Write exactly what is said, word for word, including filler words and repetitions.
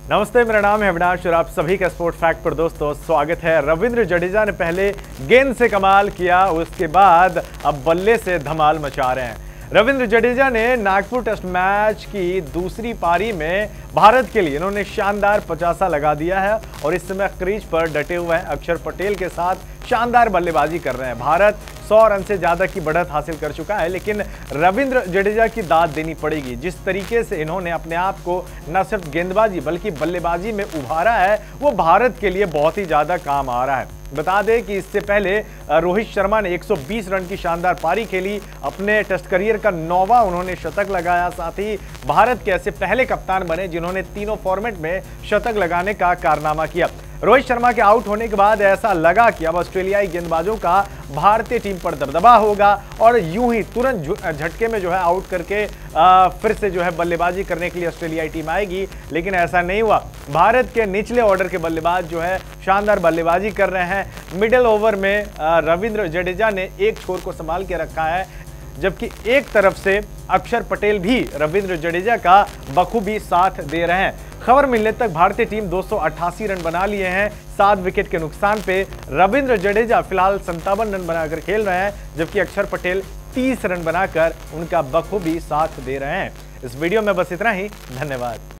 नमस्ते, मेरा नाम है अविनाश और आप सभी का स्पोर्ट फैक्ट पर दोस्तों स्वागत है। रविंद्र जडेजा ने पहले गेंद से कमाल किया, उसके बाद अब बल्ले से धमाल मचा रहे हैं। रविंद्र जडेजा ने नागपुर टेस्ट मैच की दूसरी पारी में भारत के लिए इन्होंने शानदार पचासा लगा दिया है और इस समय क्रीज पर डटे हुए हैं। अक्षर पटेल के साथ शानदार बल्लेबाजी कर रहे हैं। भारत सौ रन से ज्यादा की बढ़त हासिल कर चुका है, लेकिन रविंद्र जडेजा की दाद देनी पड़ेगी। जिस तरीके से इन्होंने अपने आप को न सिर्फ गेंदबाजी बल्कि बल्लेबाजी में उभारा है, वो भारत के लिए बहुत ही ज्यादा काम आ रहा है। बता दें कि इससे पहले रोहित शर्मा ने एक सौ बीस रन की शानदार पारी खेली, अपने टेस्ट करियर का नौवां उन्होंने शतक लगाया। साथ ही भारत के ऐसे पहले कप्तान बने जिन्होंने तीनों फॉर्मेट में शतक लगाने का कारनामा किया। रोहित शर्मा के आउट होने के बाद ऐसा लगा कि अब ऑस्ट्रेलियाई गेंदबाजों का भारतीय टीम पर दबदबा होगा और यूं ही तुरंत झटके में जो है आउट करके आ, फिर से जो है बल्लेबाजी करने के लिए ऑस्ट्रेलियाई टीम आएगी, लेकिन ऐसा नहीं हुआ। भारत के निचले ऑर्डर के बल्लेबाज जो है शानदार बल्लेबाजी कर रहे हैं। मिडिल ओवर में आ, रविंद्र जडेजा ने एक छोर को संभाल के रखा है, जबकि एक तरफ से अक्षर पटेल भी रविंद्र जडेजा का बखूबी साथ दे रहे हैं। खबर मिलने तक भारतीय टीम दो सौ अट्ठासी रन बना लिए हैं। सात विकेट के नुकसान पे रविंद्र जडेजा फिलहाल संतावन रन बनाकर खेल रहे हैं, जबकि अक्षर पटेल तीस रन बनाकर उनका बखूबी साथ दे रहे हैं। इस वीडियो में बस इतना ही। धन्यवाद।